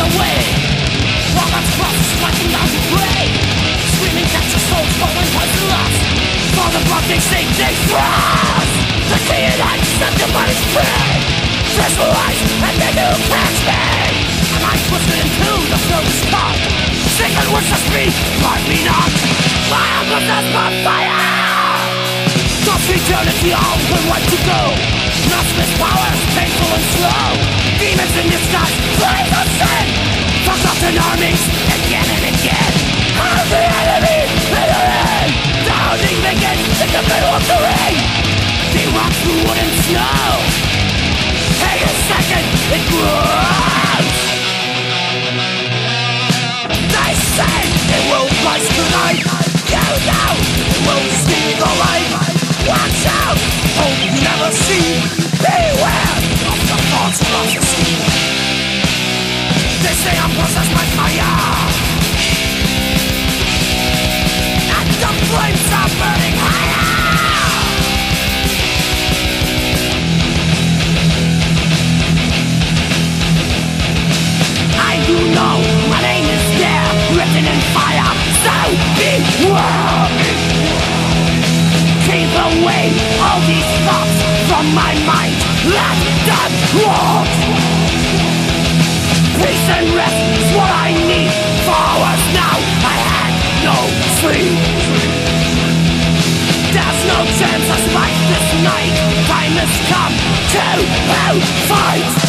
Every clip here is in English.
away. While that's cross striking down to pray, screaming that your soul's falling was lost. For the blood they sing, they frost. The key and I set your body's free. Visualize and then you catch me. Am I twisted into the field's caught? Sacred words to speak, part me not. I am possessed by fire. Thoughts eternity, all the right to go. Nothing powers, painful and slow. Demons in disguise, flames of sin. Forgotten armies, again and again. I'm the enemy, in the rain. The hounding begins in the middle of the ring. They rock through wood and snow. Hang a second, it grows. They say it will rise tonight. You know it will steal the light. Watch out, hope you never see. Beware of the false prophecy. They say I'm possessed by fire, and the flames are burning higher. I do know my name is there, written in fire. So beware. Keep away all these thoughts from my mind. Let them walk. Peace and rest is what I need. For hours now I had no sleep. There's no chance of life this night. Time has come to fight.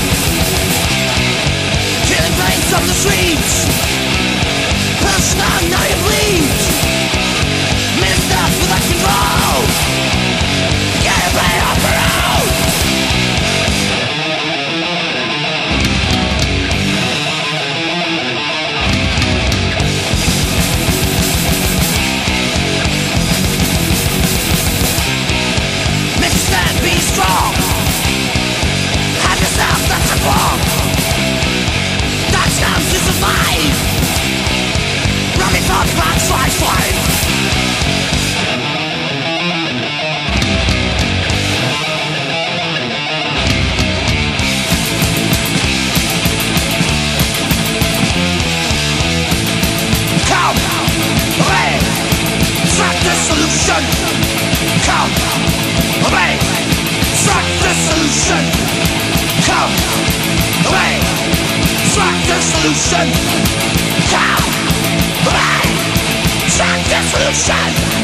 From the streets, personal solution. How? Track the solution.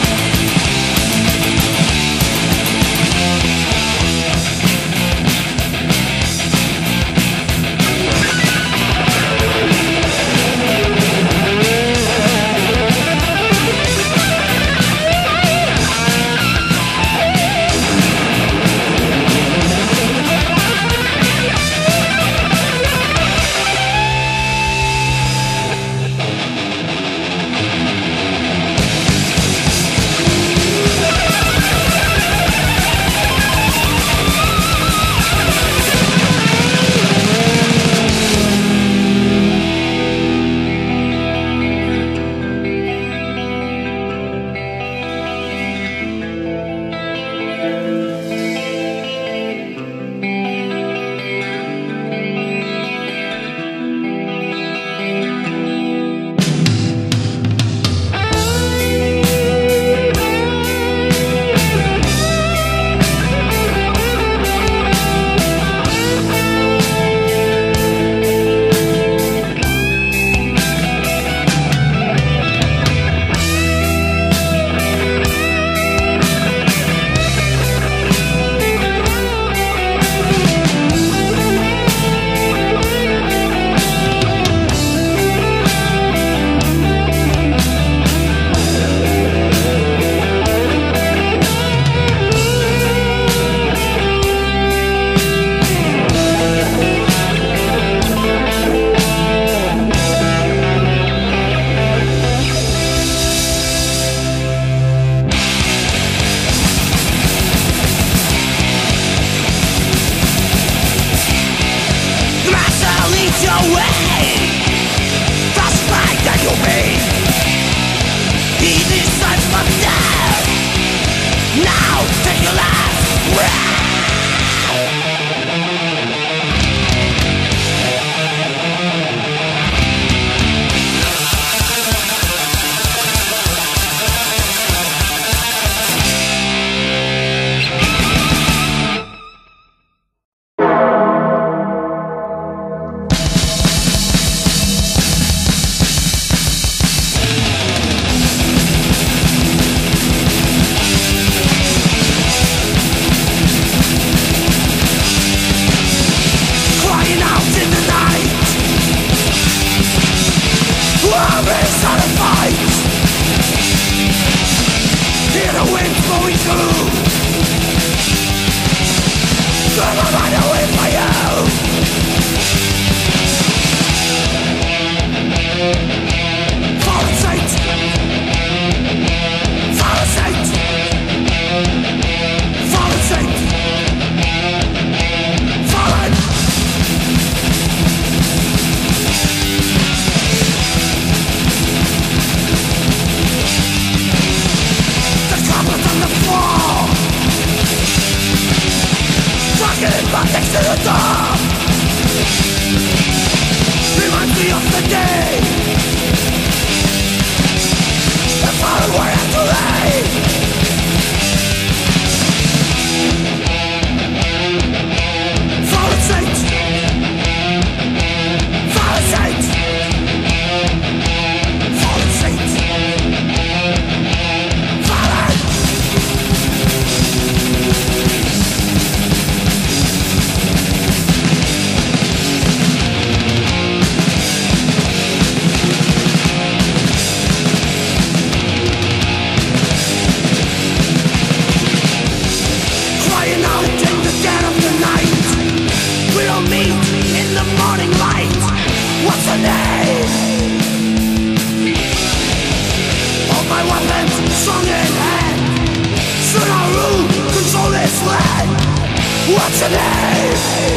What's your name?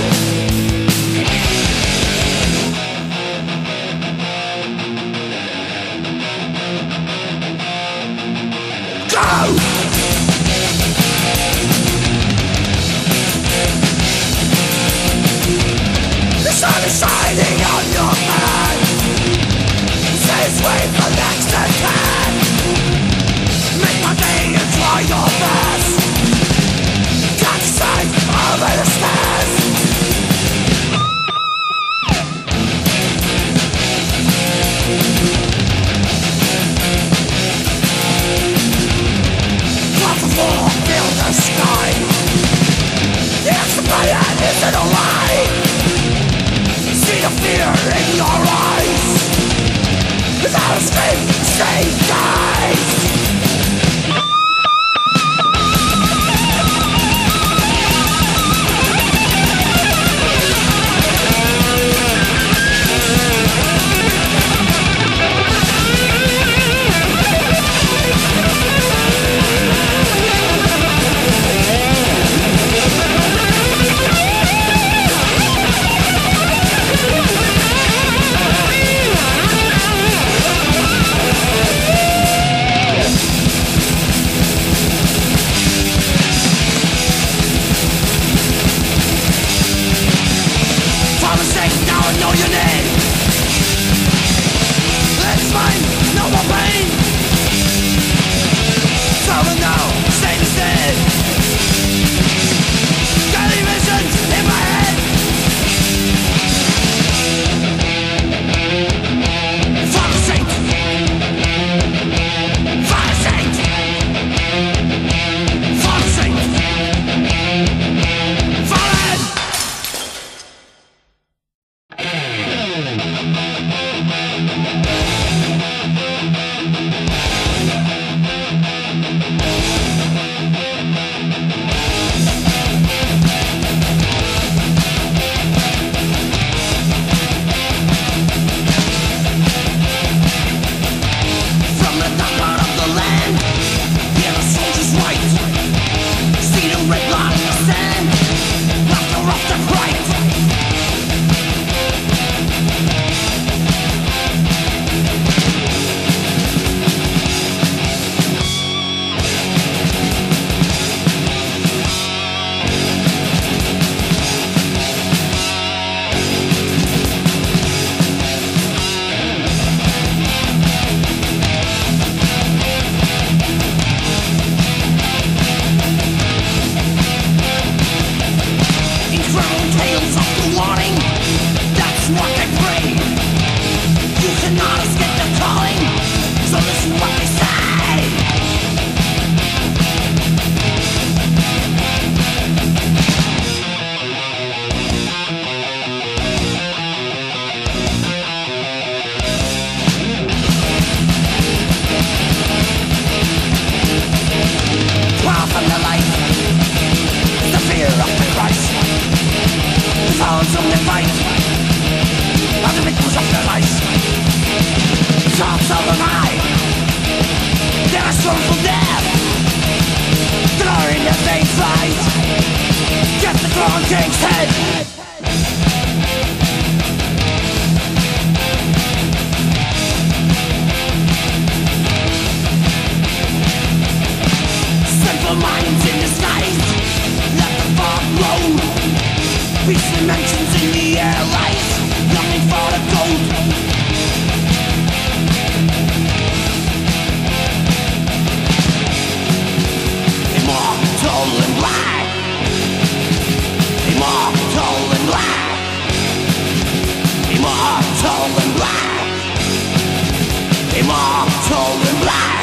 Go! The sun is shining on your back. Says wait for next attack. Make my day and try your best. Got sight of the stairs. don't know your name. It's fine, no more pain. Over now, same as dead. Daily visions in my head. Father Saint, Father Saint, Father Saint, Father. King's head. Simple minds in disguise, let the fog blow. Beastly mentions in the air lies, looking for the gold. Immortal and black, immortal and black, immortal and black, immortal and black.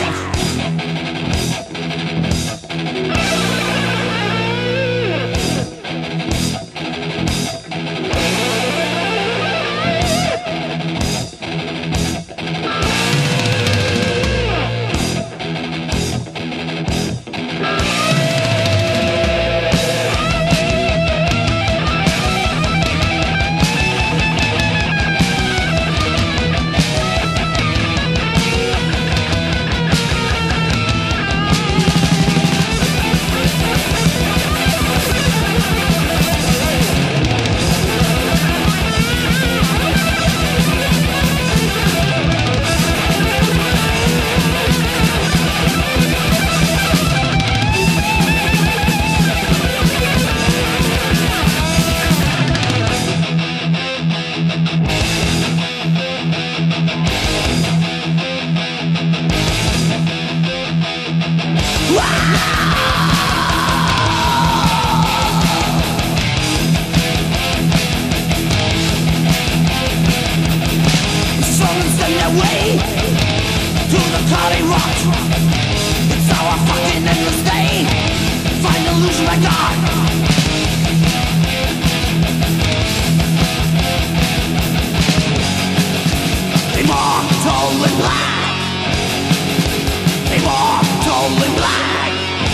Way to the cloudy rot. It's our fucking endless day. Find illusion by God. Immortal and black, immortal and black,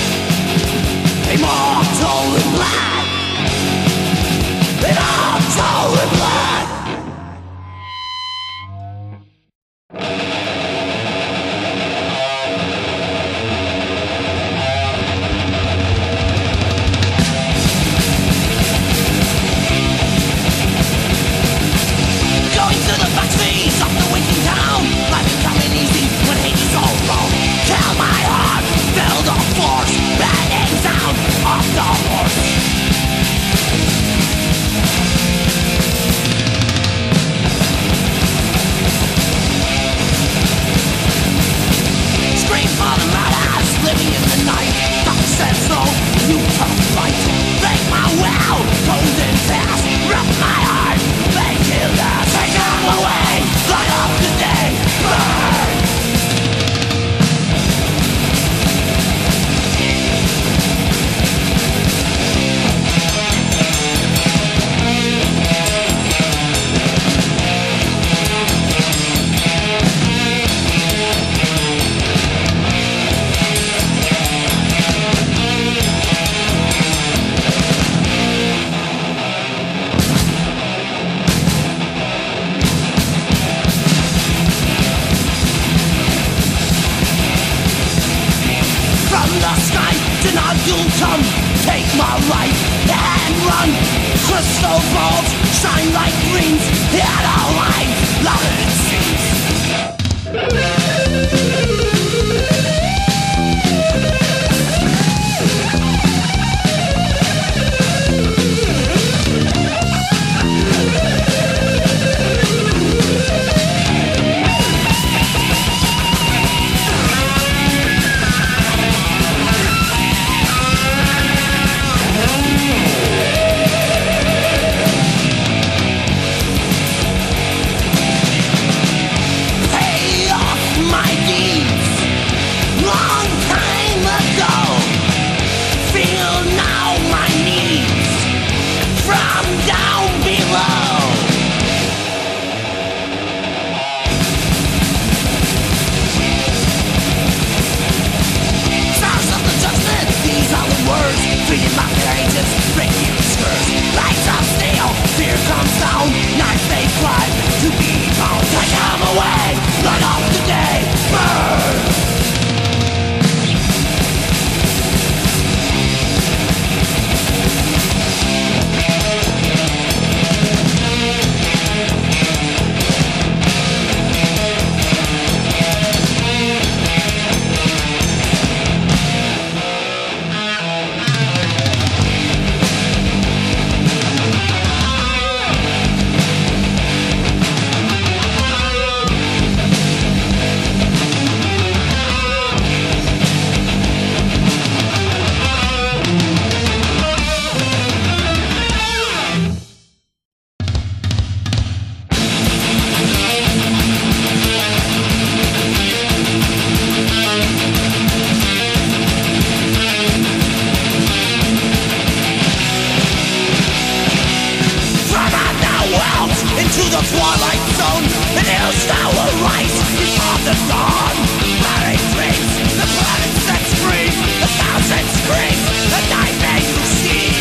immortal and black, immortal and black. Kill my heart, feel the force, banging sound of the horse. Come, take my life and run. Crystal balls shine like greens in a line, louder than seas. Treated my courageous, break you spurs. Lights of steel, fear comes down. Knife they cry to be bound. Take them away, light up the day, burn. Into the twilight zone, and hills now arise before the dawn. Blaring dreams, the planet sets free, 1,000 screams, the nightmare you see.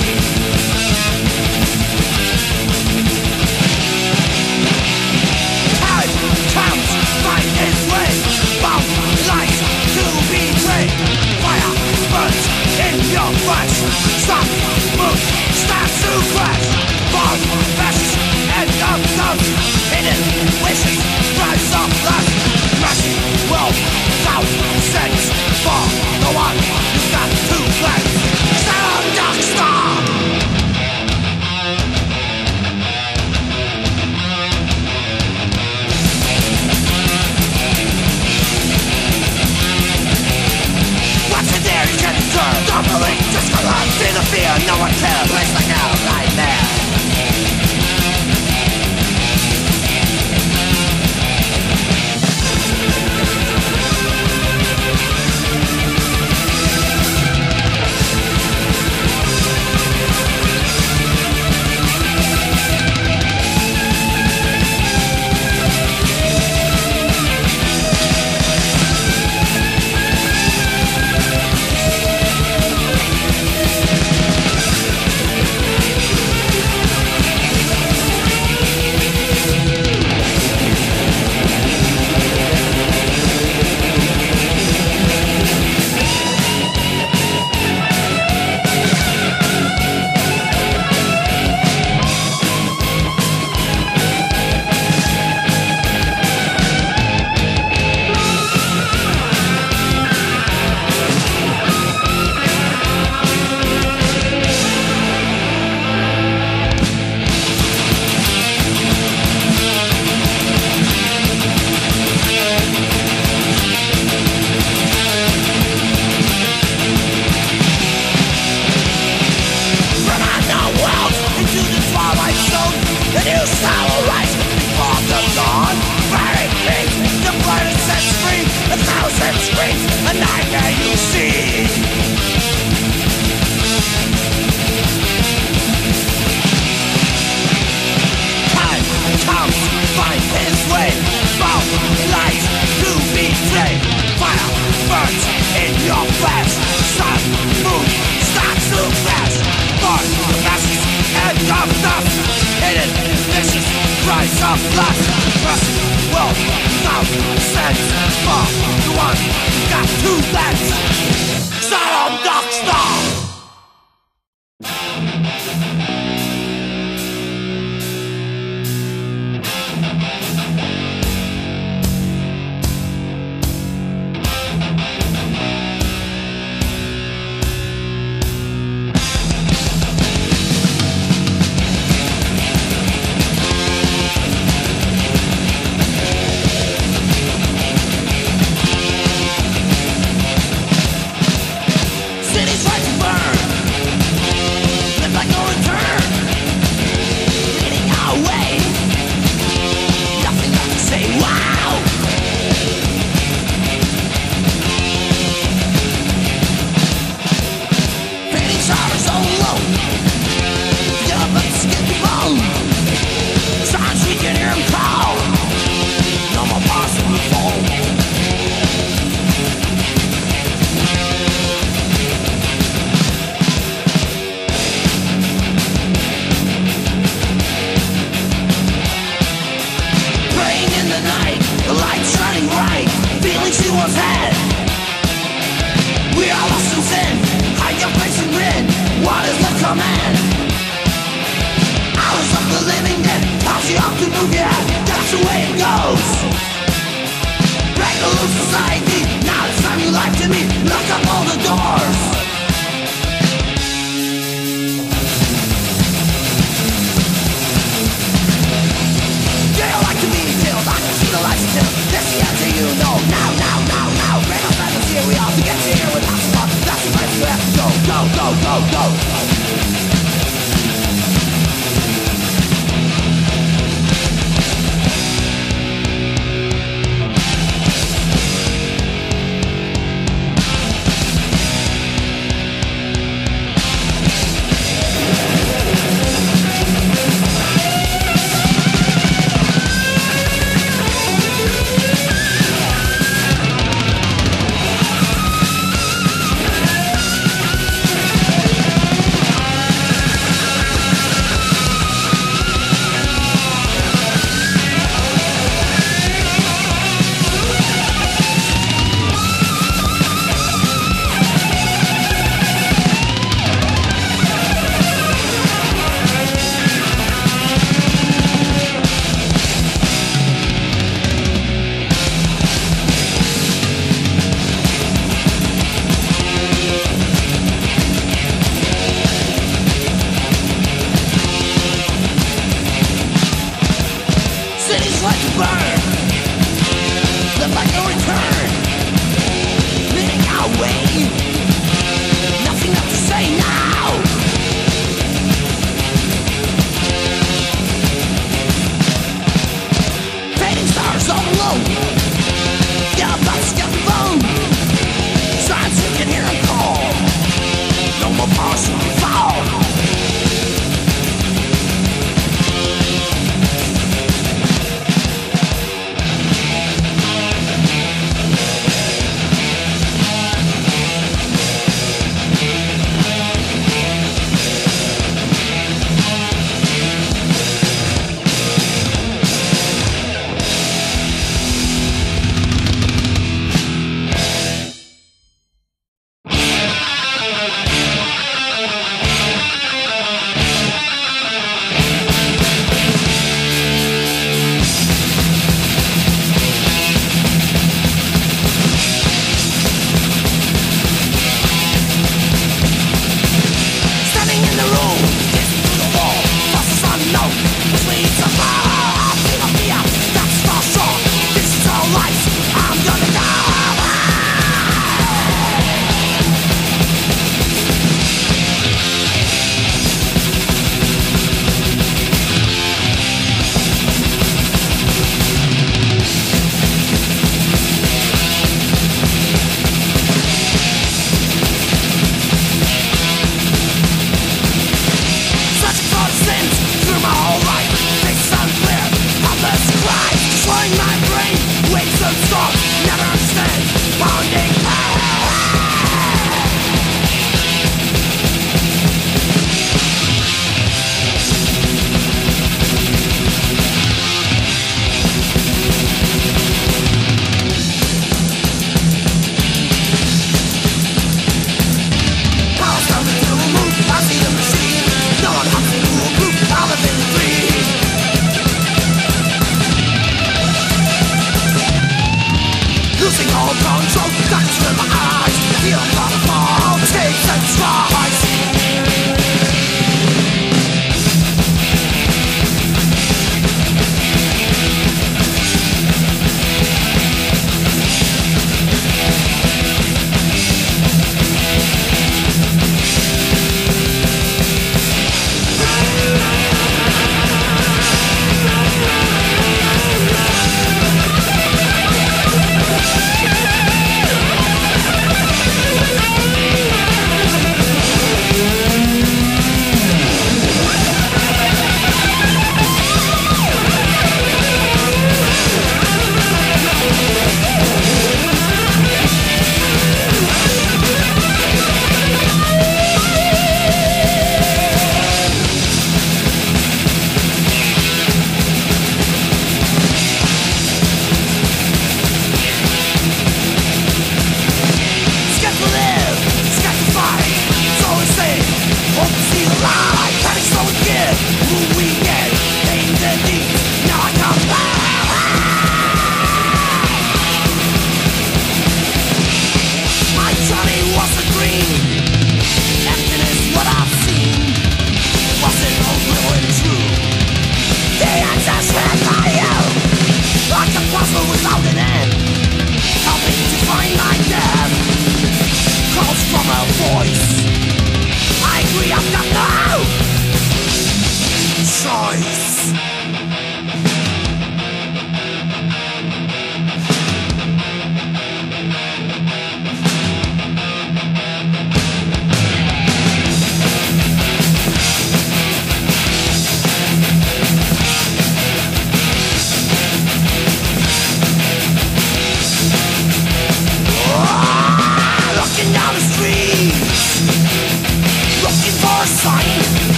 Time comes, find his way, bound light to betray. Fire burns in your flesh, stop, move, start to crash. Born fast. End of love, hidden wishes, rise of lust. Mercy will without sense for the one who's got to cleanse. Stand dark star. What's in there you can endure? Don't believe, just collapse in the fear. No one cares, place like hell right there. Rise tough lust, trust, wealth, mouth, sense, for the one who got two legs. Saddam Darkstar.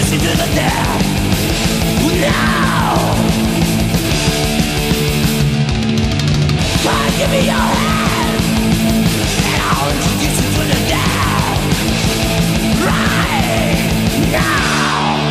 Listen to the death now. Come give me your hand, and I'll introduce you to the death right now.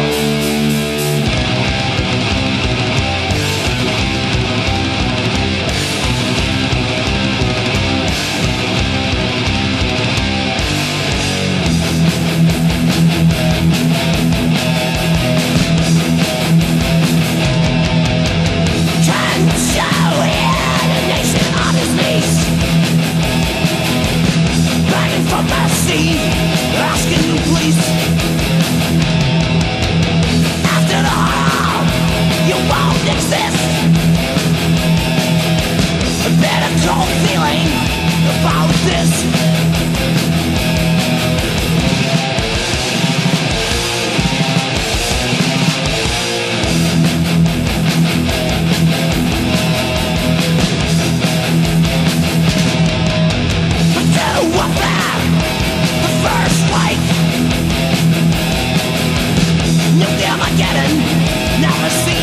For mercy, asking the police. After all, you won't exist. A better cold feeling about this. Nuclear Armageddon, never see